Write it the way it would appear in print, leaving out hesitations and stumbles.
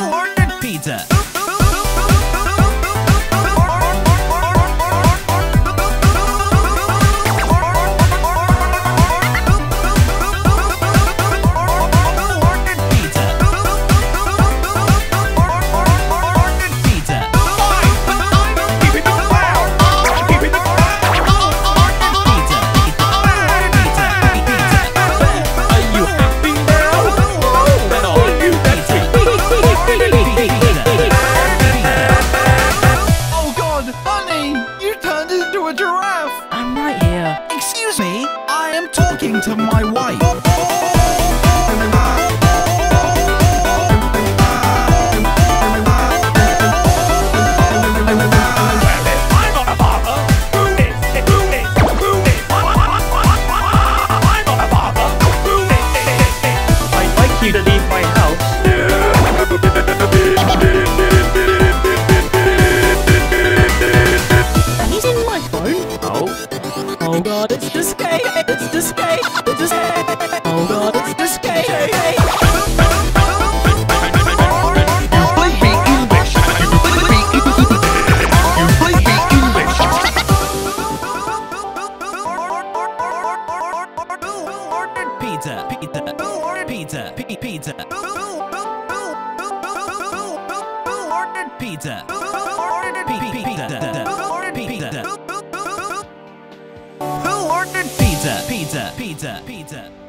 Pizza. To my wife. I'd like you to leave my house. He's in my phone. Oh god, it's the skate. It's the skate. It's the skate. Oh god, it's the skate. Pizza, pizza, pizza, pizza. Pizza. Pizza. Pizza. Pizza. Pizza. Pizza.